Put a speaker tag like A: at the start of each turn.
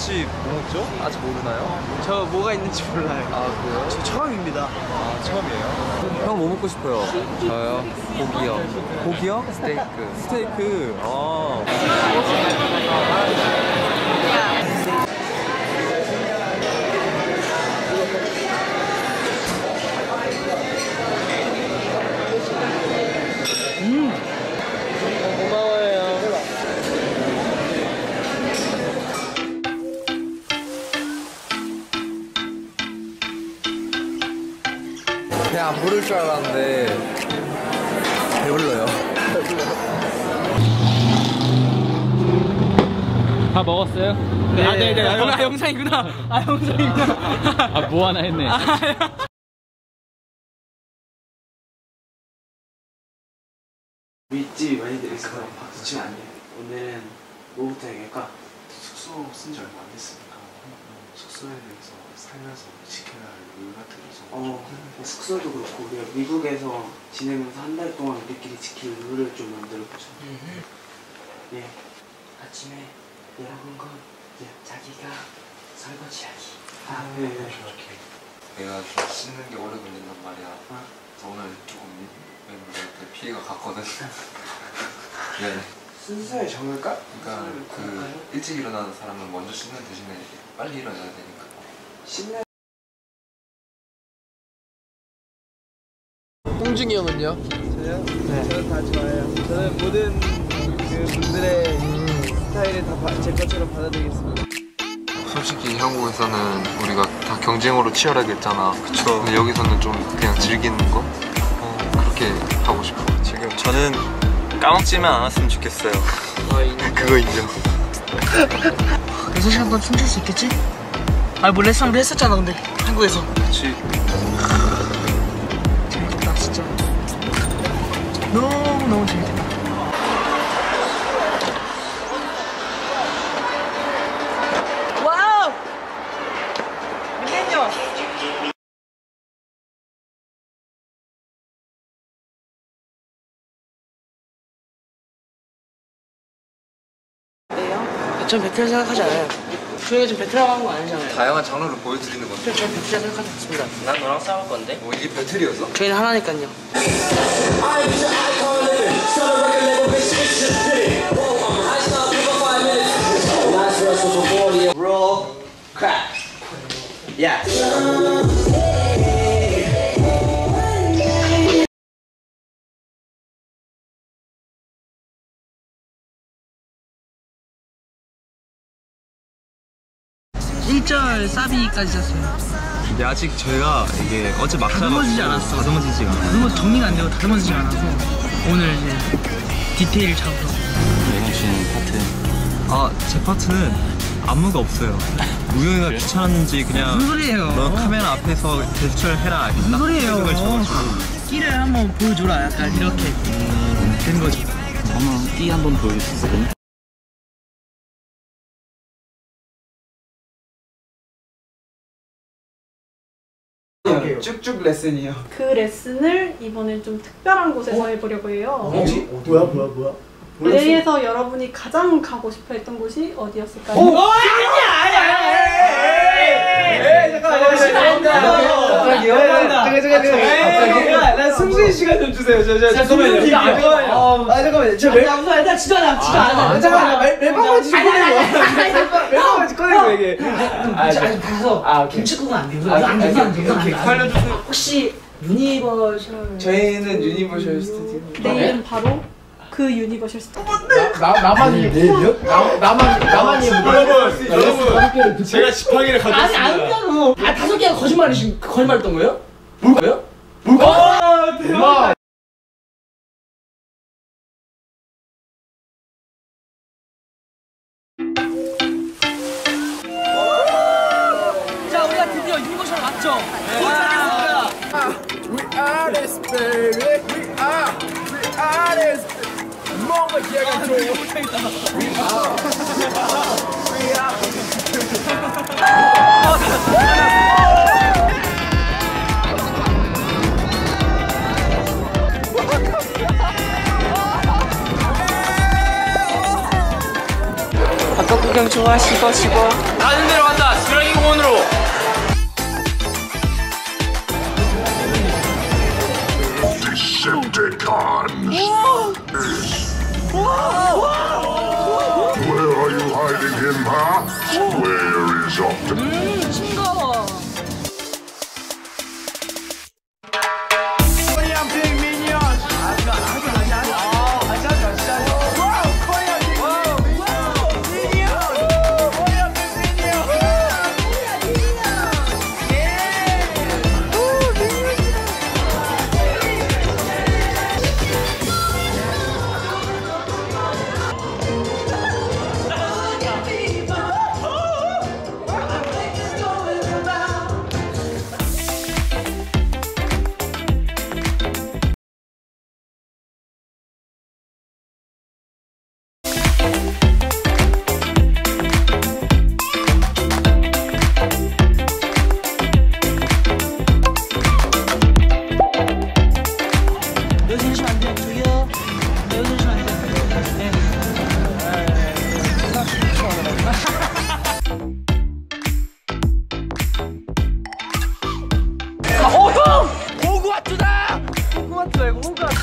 A: 같이 뭐 먹죠? 아직 모르나요?
B: 저 뭐가 있는지 몰라요.
A: 아 그래요?
B: 저 처음입니다.
A: 아 처음이에요?
C: 형 뭐 먹고 싶어요?
A: 저요? 고기요.
C: 고기요?
A: 스테이크.
C: 스테이크. 아.
B: 고마워요.
C: 그냥 안 부를 줄 알았는데 배불러요.
D: 다 먹었어요?
B: 네. 아, 네네. 아, 영상이구나. 아, 영상이구나.
D: 아, 뭐 하나 했네.
E: 윗집이 많이 들어있어. 박수 치면 안 돼. 오늘은 뭐부터 얘기할까? 숙소 쓴 지 얼마 안 됐으니까 숙소에 대해서 살면서 지켜야 할 룰 같은 게 있어. 숙소도 그렇고 우리가 미국에서 지내면서 한 달 동안 우리끼리 지킬 룰을 좀 만들어보자. 예, 아침에 일하는 건 자기가 설거지하기. 아, 네.
C: 내가 좀 씻는 게 오래 걸린단 말이야. 그래서 오늘 조금 멤버들한테 피해가 갔거든. 미안해.
E: 순서에 정할까?
C: 그러니까 그 일찍 일어나는 사람은 먼저 씻는 대신에 빨리 일어나야 되니까.
E: 씻는
B: 홍중이 형은요?
E: 저요?
B: 네.
E: 저는 다 좋아해요.
B: 저는 모든 그 분들의 스타일을 다 제 것처럼 받아들이겠습니다.
C: 솔직히 한국에서는 우리가 다 경쟁으로 치열하게 했잖아. 그쵸. 근데 여기서는 좀 그냥 즐기는 거? 그렇게 하고 싶어.
A: 지금 저는 까먹지만 않았으면 좋겠어요.
C: 그거 인정.
B: 6시간 동안 춤출 수 있겠지? 아니 뭐 레슨도 했었잖아 근데 한국에서.
A: 그치.
B: 재밌겠다 진짜. 너무 재밌겠다. 와우! 밀레니엄! 네요? 전 베테랑 생각하지 않아요. 저희가 지금 베테랑 하는 거 아니잖아요.
C: 다양한 장르를 보여드리는 건데.
B: 저희 베테랑 생각하지 않습니다.
E: 난 너랑 싸울 건데?
C: 뭐 이게 배틀이었어?
B: 저희는 하나니까요.
E: Roll, crack. Yeah.
B: 일절 사비까지 잤어요.
A: 근데 아직 저희가 이게 어제 막
B: 다듬어지지 않았어.
A: 다듬어지지가 않아요.
B: 그리고 정리가 안 되고 다듬어지지 않아서 오늘 이제 디테일 잡으러.
D: 영웅 씨는 파트.
A: 아, 제 파트는 안무가 없어요. 우영이가 귀찮았는지 그냥
B: 무슨 소리예요?
A: 너 카메라 앞에서 제스처를 해라.
B: 무슨 소리예요?
A: 이걸 쳐가지고.
B: 끼를 한번 보여줘라. 약간 이렇게 된 거죠.
D: 한번 끼 한번 보여줄 수 있어요?
E: 쭉쭉 레슨이요.
F: 그 레슨을 이번엔 좀 특별한 곳에서 해보려고 해요.
E: 뭐야?
F: LA에서 여러분이 가장 가고 싶어 했던 곳이 어디였을까요?
E: 잠깐만요. 나 숨쉬는 시간 좀 주세요. 잠깐만요. 잠깐만요. 저
B: 나 진짜 안 해.
E: 잠깐만요. 멜빵만 지금 꺼내고. 멜빵만 지금 꺼내고 얘기해.
B: 아니 가서 김치국은 안 돼요. 안 돼요.
E: 알려주세요.
B: 혹시 유니버셜
E: 저희는 유니버셜 스튜디오.
F: 내일은 바로 그 유니버셜 스튜디오.
E: 나만
A: 여러분, 제가 지팡이를 가져왔습니다.
B: 아니다고. 아 5개가 거짓말했던 거예요?
E: 뭘까요? 대박.
B: 자 우리가 드디어 유니버셜 왔죠.
E: We are this baby. We are this. 뭔가 얘가 좀. We are.
G: 구경 좋아, 집어.
E: 가는 대로 간다. 지렁이 공원으로.
H: Decepticons! Where are you hiding him, huh? Where is Optimus?
F: 싱거워.
B: 호그와트 말고 호그와트.